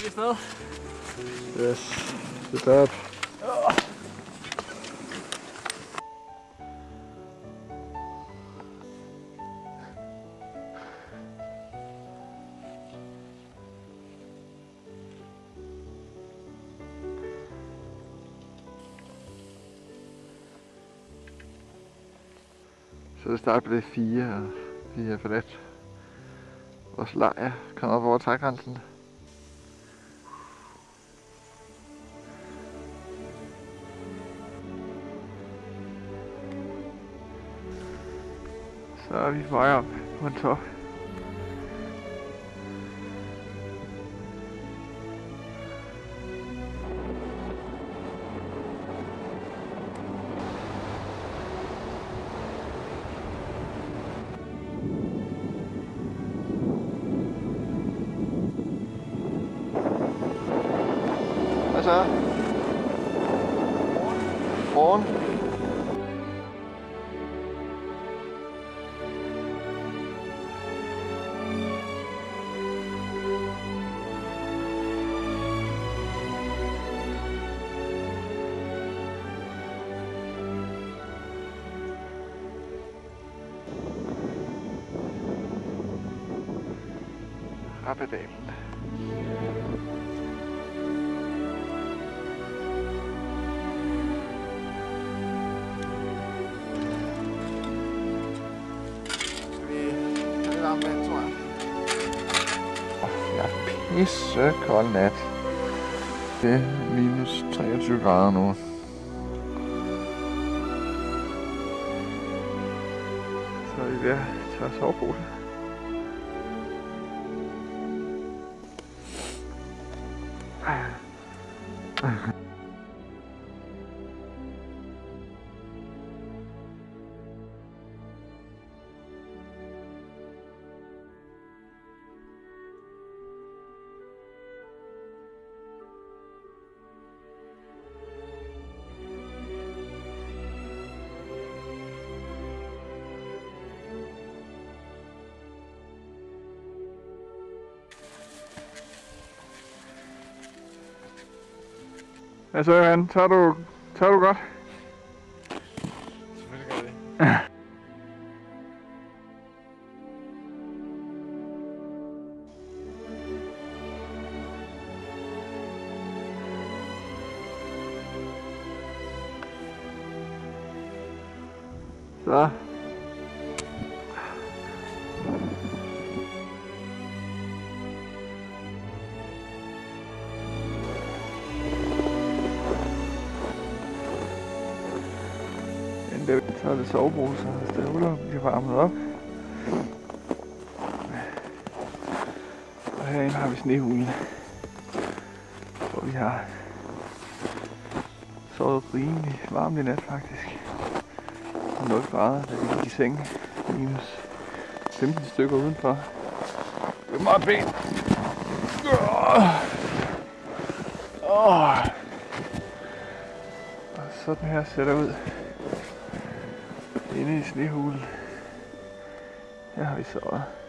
vi afsted? Yes, sit up. Så det starter på det 4, og vi har forladt vores lejr, kommer op over trægrænsen. Så er vi på vej op på en top. Hvad så? Morgen. Rappedalen. Tror jeg. Det er pisse kold nat. Det er minus 23 grader nu. Så er vi ved at tage sovepose. Hvad så, Johan? Tør du godt? Selvfølgelig gør det. Så. Så er det sovepose og støvler, vi har varmet op. Og herinde har vi snehulen, hvor vi har sovet rimelig varmt i nat faktisk. 0 grader, da vi gik i seng. Minus 15 stykker udenfor. Det er meget pænt. Og sådan her ser det ud. Inde i snehulen. Her har vi sovet.